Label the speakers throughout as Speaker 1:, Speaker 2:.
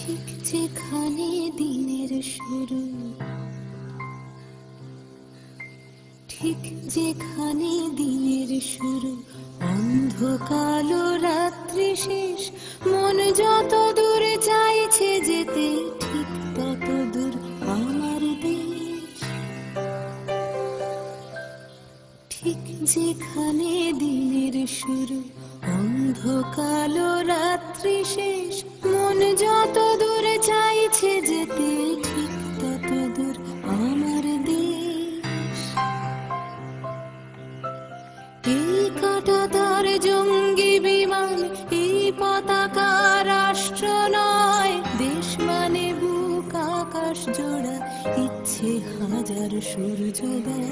Speaker 1: ঠিক যেখানে দিনের শুরু, ঠিক যেখানে দিনের শুরু, অন্ধকার রাত্রি শেষ, মন যত দূর চাইছে যেতে, ঠিক তত দূর আমার দেশ। ঠিক যেখানে দিনের শুরু, অন্ধকার রাত্রি শেষ, মন যত দূর চাইছে যেতে, ঠিক তত দূর আমার দেশ। এই কাঁটাতার জঙ্গি বিমান, এই পতাকা রাষ্ট্র নয়, দেশ মানে বুক আকাশ জোড়া, ইচ্ছে হাজার সূর্যোদয়।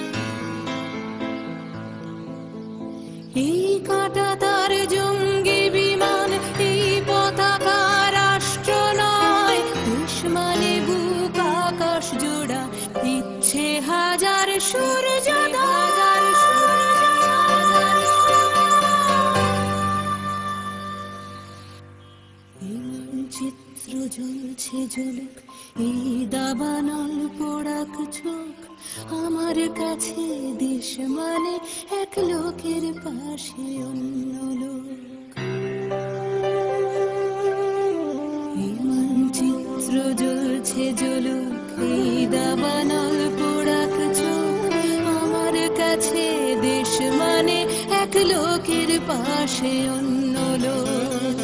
Speaker 1: এই কাঁটাতার জঙ্গি বিমান, এই পতাকা রাষ্ট্র নয়, দেশ মানে বুক আকাশ জোড়া, ইচ্ছে হাজার সূর্যোদয়। এই মানচিত্র জ্বলছে জ্বলুক, এই দাবানল পোড়াক চোখ, আমার কাছে দেশ মানে এক লোকের পাশে অন্য লোক। এই মানচিত্র জ্বলছে জ্বলুক, এই দাবানল পোড়াক চোখ, আমার কাছে দেশ মানে এক লোকের পাশে অন্য লোক।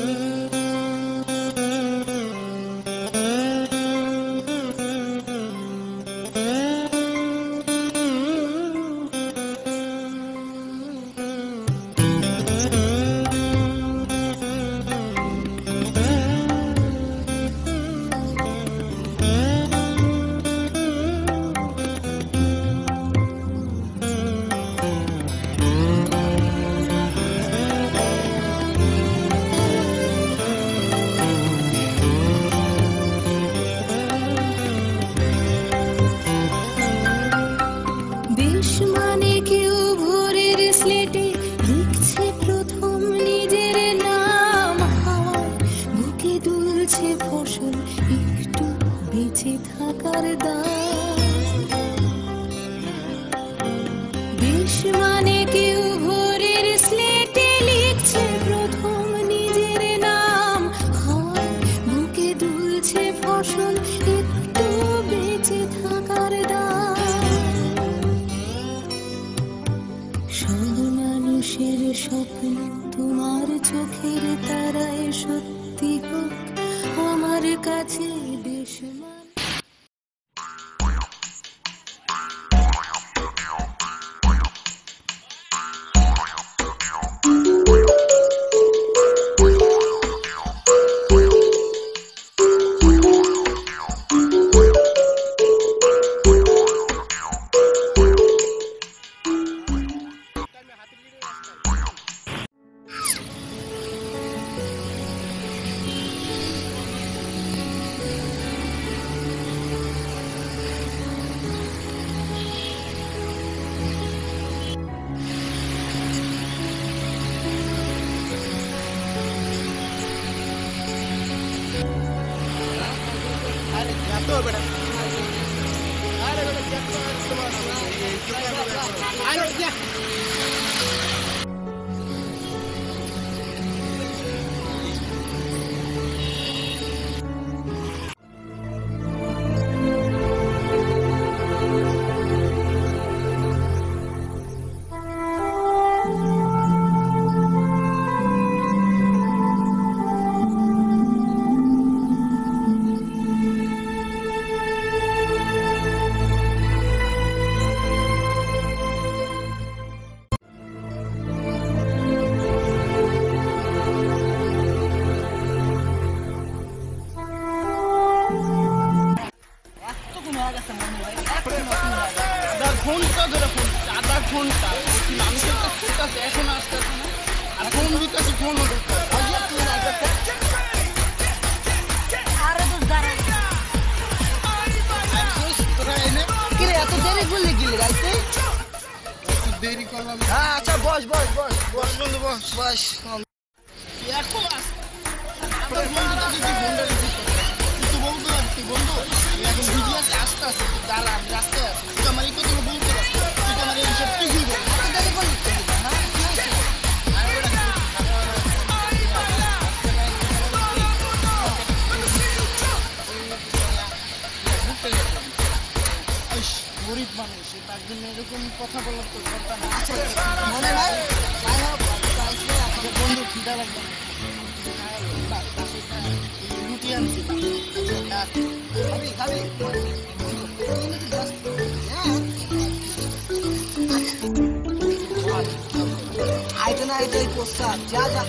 Speaker 1: ফসল একটু বেঁচে থাকার দাম, দেশ মানে কেউ ভোরের স্লেটে লিখছে প্রথম নিজের নাম, হয় বুকে দুলছে ফসল একটু বেঁচে থাকার দাম। সব মানুষের স্বপ্ন তোমার চোখের তারায় সত্যি হোক, আমার কাছে দেশ
Speaker 2: ঘন্টা ধরে ফোন, আধা ঘন্টা মানুষের কাছে এখন আসতেছে না, আর ফোন দিতেছে ফোন এত দেরি করলে গেলে রাইতে দেরি করলাম। হ্যাঁ আচ্ছা বস বস বস বস বন্ধু বস বস এখন আস তুই বন্ধু আমি এখন ভিডিও আছে আস্তে আস্তে তুই দাঁড়া আমি রাস্তায় আছি তুই আমার এই কথাগুলো বলতে পারছিস তুই তো আমার এই বিষয়ে কিছুই বল গরিব মানুষ তার জন্য এরকম কথা বলার তো দরকার না মনে হয় বন্ধু খিদা লাগবে রুটি আনছি খাবি
Speaker 3: আইতে না আইতে পোস্টার যা যা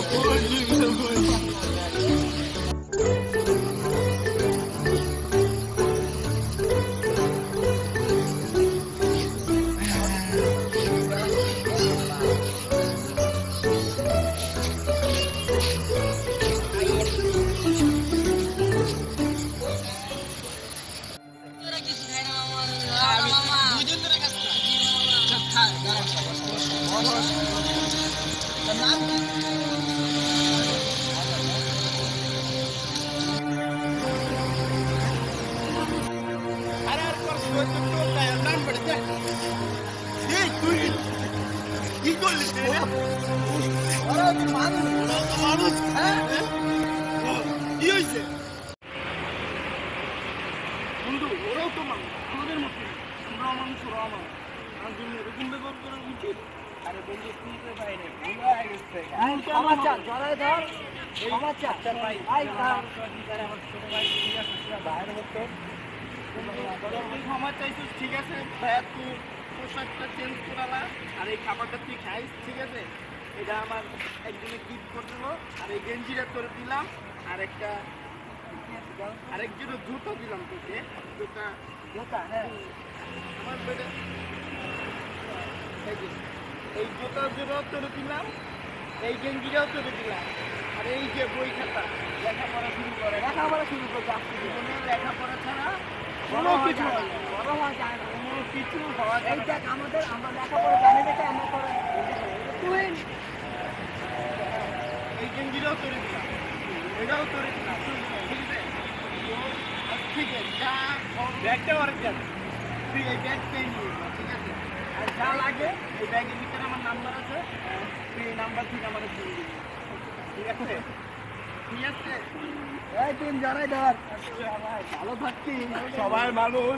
Speaker 2: বন্ধু ওরাও তো মানুষ আমাদের মতো আমরাও মানুষ ওরাও মানুষ তার জন্য এরকম ব্যবহার করা উচিত আরে বন্ধু শুনতে পাই না
Speaker 3: ক্ষমা চা জড়াই ধর ক্ষমা চা ভাই
Speaker 2: আমার ছোট ভাই ঠিক আছে বাইরে হতো তুই ক্ষমা চাইছিস ঠিক আছে ভাইয়া তুই পোশাকটা চেঞ্জ করালা আর এই খাবারটা তুই খাইস ঠিক আছে এটা আমার একজনে গিফট করছিল আর এই গেঞ্জিটা তোরে দিলাম আর একটা আরেকজনের জুতো দিলাম তোকে জুতা হ্যাঁ আমার পেটে এই জুতা জুতাও তোরে দিলাম এই গেঞ্জিটাও তোরে দিলাম আর এই যে বই খাতা লেখাপড়া শুরু করে জীবনে লেখাপড়া ছাড়া কোনো কিছু হওয়া যায় না
Speaker 3: আমাদের আমরা লেখাপড়া জানি দেখে আমরা করে তুই
Speaker 2: এই গেঞ্জিটাও তোরে দিলাম এটাও তোরে দিলাম ঠিক আছে যা ব্যাগটা অনেক যাবে তুই এই ব্যাগটাই নিয়ে ঠিক আছে আর যা লাগে এই ব্যাগের ভিতরে আমার নাম্বার আছে তুই এই নাম্বার থেকে আমার ফোন দিবি ঠিক আছে ঠিক আছে
Speaker 3: এই তুই জড়াই ধর
Speaker 2: ভালো থাকছি সবাই মানুষ